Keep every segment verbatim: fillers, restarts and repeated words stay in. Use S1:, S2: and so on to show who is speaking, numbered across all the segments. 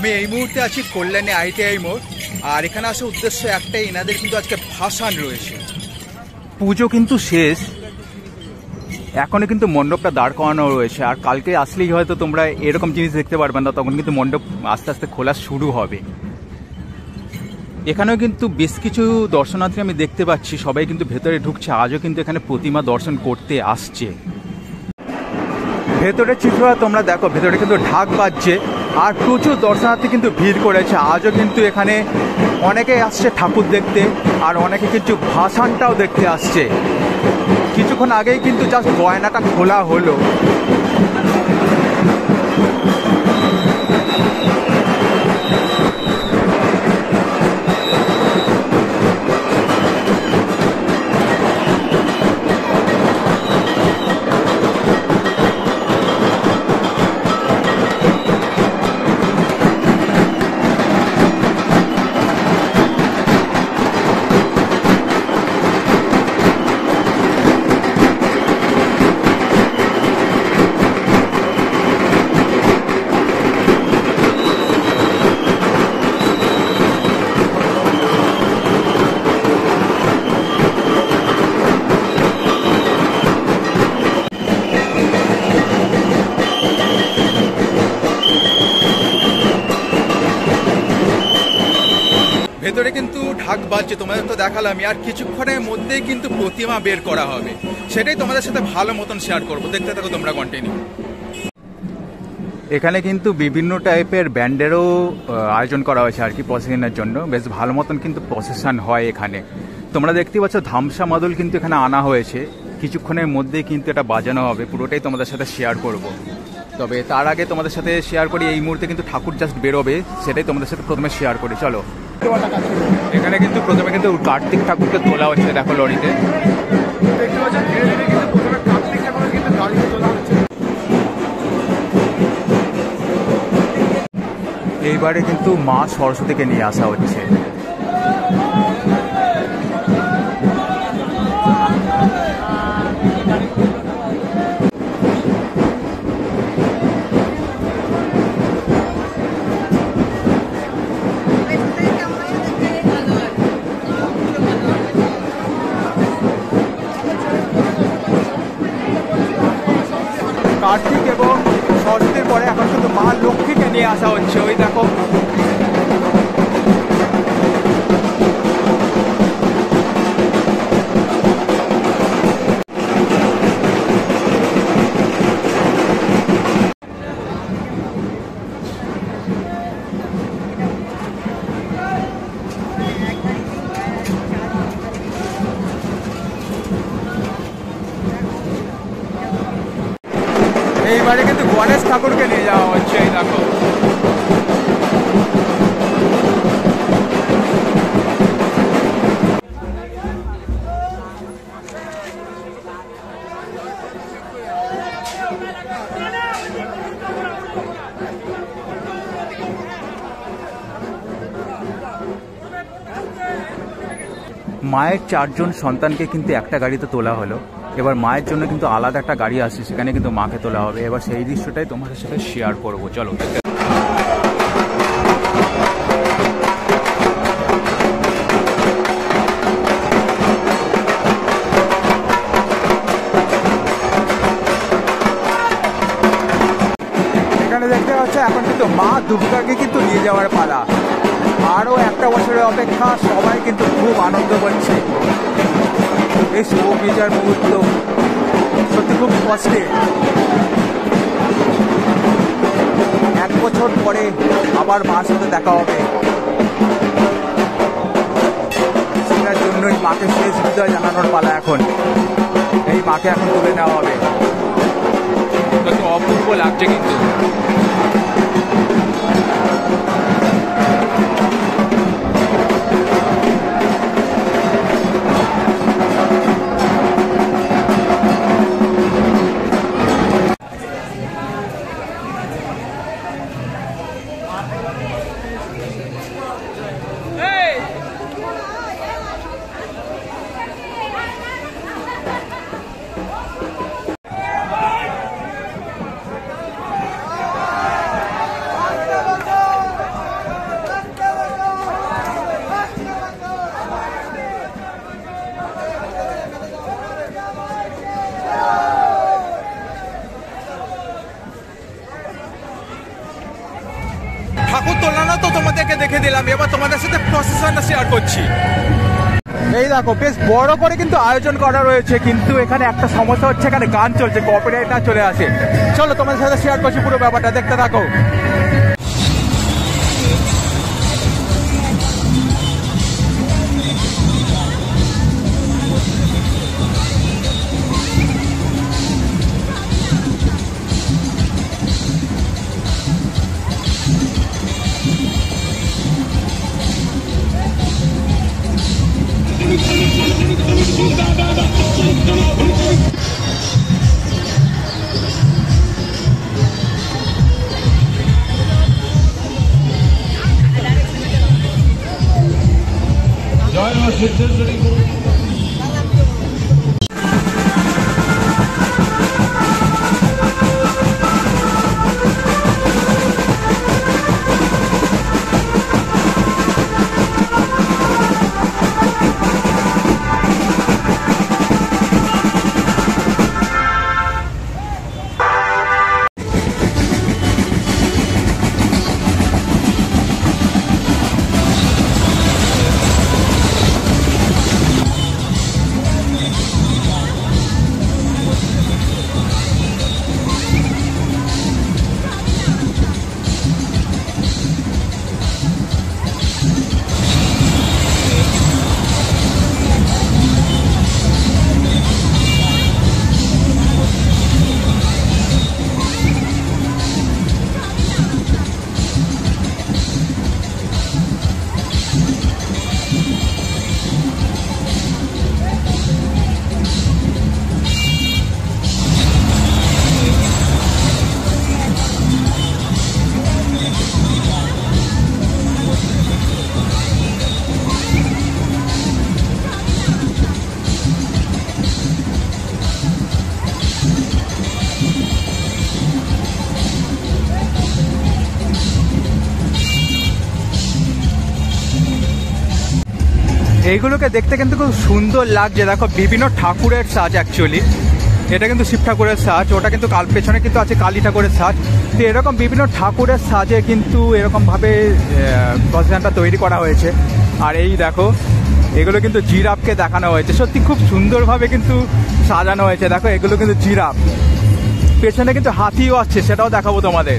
S1: আমি এই মুহূর্তে আছি কল্যাণী আইটিআই মোড়, আর এখানে আসার উদ্দেশ্য একটাই, এনাদের কিন্তু আজকে ভাসান রয়েছে। পুজো কিন্তু শেষ, এখনো কিন্তু মণ্ডপটা দাঁড় করানো রয়েছে, আর কালকে আসলেই হয়তো তোমরা এরকম জিনিস দেখতে পারবে না, তখন কিন্তু মণ্ডপ আস্তে আস্তে খোলা শুরু হবে। এখানেও কিন্তু বেশ কিছু দর্শনার্থী আমি দেখতে পাচ্ছি, সবাই কিন্তু ভেতরে ঢুকছে, আজও কিন্তু এখানে প্রতিমা দর্শন করতে আসছে। ভেতরের চিত্র তোমরা দেখো, ভেতরে কিন্তু ঢাক বাজছে আর প্রচুর দর্শনার্থী কিন্তু ভিড় করেছে। আজও কিন্তু এখানে অনেকে আসছে ঠাকুর দেখতে, আর অনেকে কিন্তু ভাসানটাও দেখতে আসছে। কিছুক্ষণ আগেই কিন্তু জাস্ট গয়নাটা খোলা হলো। ভেতরে কিন্তু ঢাক বাজছে, তোমাদের তো দেখালামই, আর কিছুক্ষণের মধ্যেই কিন্তু প্রতিমা বের করা হবে। সেটাই তোমাদের সাথে ভালো মতন শেয়ার করবো, দেখতে থাকো তোমরা কন্টিনিউ। এখানে কিন্তু বিভিন্ন টাইপের ব্যান্ডেরও আয়োজন করা হয়েছে আর কি প্রসেশনের জন্য, বেশ ভালো মতন কিন্তু প্রসেশন হয় এখানে। তোমরা দেখতে পাচ্ছ ধামসা মাদল কিন্তু এখানে আনা হয়েছে, কিছুক্ষণের মধ্যেই কিন্তু এটা বাজানো হবে, পুরোটাই তোমাদের সাথে শেয়ার করব। তবে তার আগে তোমাদের সাথে শেয়ার করি, এই মুহূর্তে কিন্তু ঠাকুর জাস্ট বেরোবে, সেটাই তোমাদের সাথে প্রথমে শেয়ার করি। চলো, এখানে কিন্তু প্রথমে কিন্তু কার্তিক ঠাকুরকে তোলা হচ্ছে, দেখো লরিতে। এইবারে কিন্তু মা সরস্বতীকে নিয়ে আসা হচ্ছে। কার্তিক এবং সরস্বতীর পরে এখন শুধু মা লক্ষ্মীকে নিয়ে আসা হচ্ছে, ওই দেখো। এইবারে কিন্তু গণেশ ঠাকুরকে নিয়ে যাওয়া হচ্ছে, এই দেখো। মায়ের চারজন সন্তানকে কিন্তু একটা গাড়িতে তোলা হলো, এবার মায়ের জন্য কিন্তু আলাদা একটা গাড়ি আসছে, সেখানে কিন্তু মাকে তোলা হবে। এবার সেই দৃশ্যটাই তোমাদের সাথে শেয়ার করবো, চলো। এখানে দেখতে পাচ্ছ এখন কিন্তু মা দুর্গাকে কিন্তু নিয়ে যাওয়ার পালা। আরও একটা বছরের অপেক্ষা, সবাই কিন্তু খুব আনন্দ করছে। এই শুভ বিজয়ের মুহূর্ত সত্যি খুব কষ্টে। এক বছর পরে আবার মার সাথে দেখা হবে, সেটার জন্যই মাকে শেষ বিজয় জানানোর পালা এখন। এই মাকে এখন তুলে নেওয়া হবে, কত অপূর্ব লাগছে কিন্তু। তোলানো তো তোমাদেরকে দেখে দিলাম, এবার তোমাদের সাথে প্রসেশনটা শেয়ার করছি। এই দেখো বেশ বড় করে কিন্তু আয়োজন করা রয়েছে, কিন্তু এখানে একটা সমস্যা হচ্ছে, এখানে গান চলছে, কপিরাইট না চলে আসে। চলো তোমাদের সাথে শেয়ার করছি পুরো ব্যাপারটা, দেখতে থাকো। এইগুলোকে দেখতে কিন্তু খুব সুন্দর লাগছে, দেখো বিভিন্ন ঠাকুরের সাজ। অ্যাকচুয়ালি এটা কিন্তু শিব ঠাকুরের সাজ, ওটা কিন্তু কাল পেছনে কিন্তু আছে কালী ঠাকুরের সাজ। তো এরকম বিভিন্ন ঠাকুরের সাজে কিন্তু এরকমভাবে প্রসেশনটা তৈরি করা হয়েছে। আর এই দেখো এগুলো কিন্তু জিরাফকে দেখানো হয়েছে, সত্যি খুব সুন্দরভাবে কিন্তু সাজানো হয়েছে। দেখো এগুলো কিন্তু জিরাফ, পেছনে কিন্তু হাতিও আসছে, সেটাও দেখাবো তোমাদের।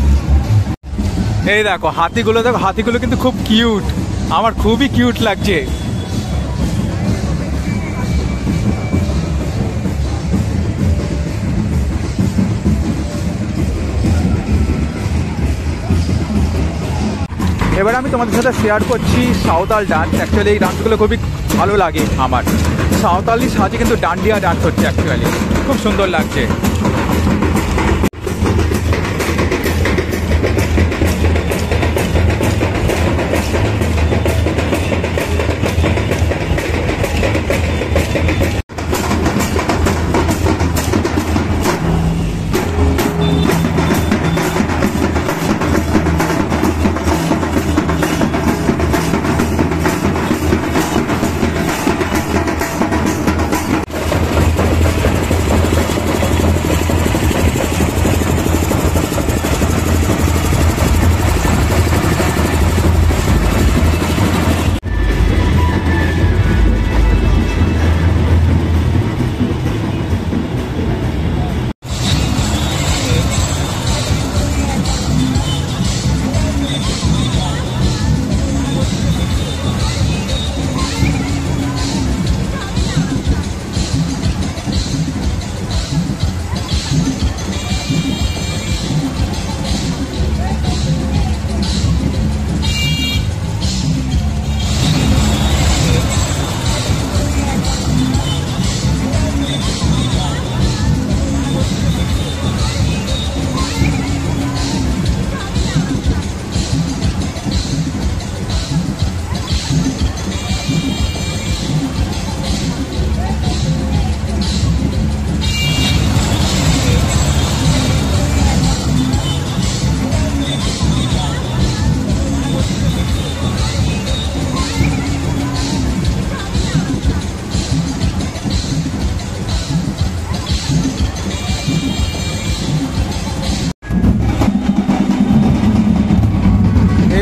S1: এই দেখো হাতিগুলো, দেখো হাতিগুলো কিন্তু খুব কিউট, আমার খুবই কিউট লাগছে। এবার আমি তোমাদের সাথে শেয়ার করছি সাঁওতাল ডান্স। অ্যাকচুয়ালি এই ডান্সগুলো খুবই ভালো লাগে আমার। সাঁওতালি সাজে কিন্তু ডান্ডিয়া ডান্স হচ্ছে, অ্যাকচুয়ালি খুব সুন্দর লাগছে।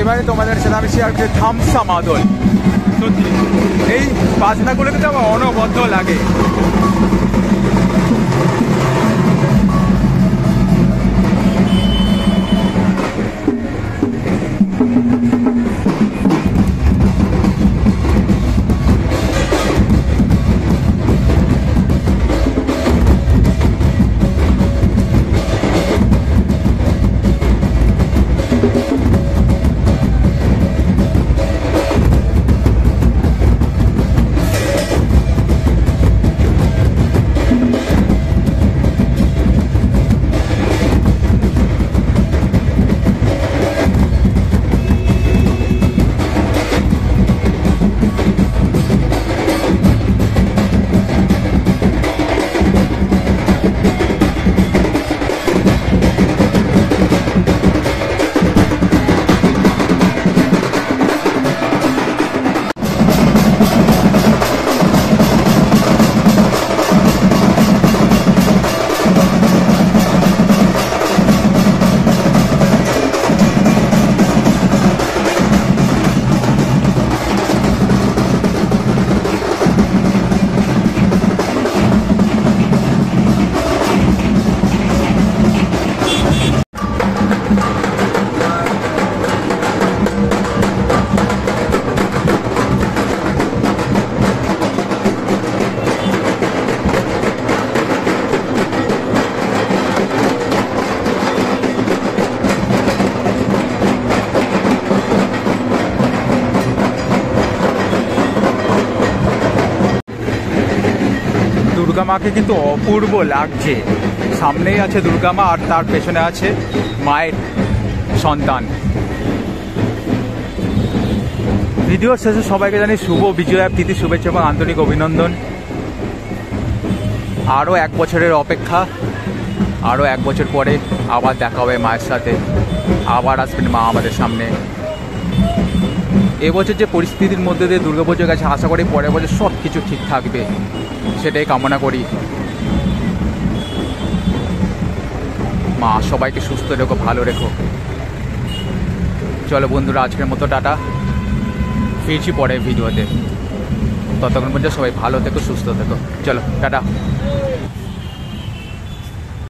S1: এবারে তোমাদের সাথে আমি শেয়ার করছি ধামসা মাদল। সত্যি এই বাজনাগুলো কিন্তু আমার অনবদ্য লাগে। দুর্গা মাকে কিন্তু অপূর্ব লাগছে। সামনেই আছে দুর্গা মা আর তার পেছনে আছে মায়ের সন্তান। ভিডিওর শেষে সবাইকে জানি শুভ বিজয়া তিথি শুভেচ্ছা এবং আন্তরিক অভিনন্দন। আরও এক বছরের অপেক্ষা, আরও এক বছর পরে আবার দেখা হবে মায়ের সাথে, আবার আসবেন মা আমাদের সামনে। এবছর যে পরিস্থিতির মধ্যে দিয়ে দুর্গাপুজোর কাছে আশা করি পরের বছর সব কিছু ঠিক থাকবে, সেটাই কামনা করি। মা সবাইকে সুস্থ রেখো, ভালো রেখো। চলো বন্ধুরা, আজকের মতো টাটা, ফিরছি পরের ভিডিওতে। ততক্ষণ পর্যন্ত সবাই ভালো থেকো, সুস্থ থেকো। চলো টাটা।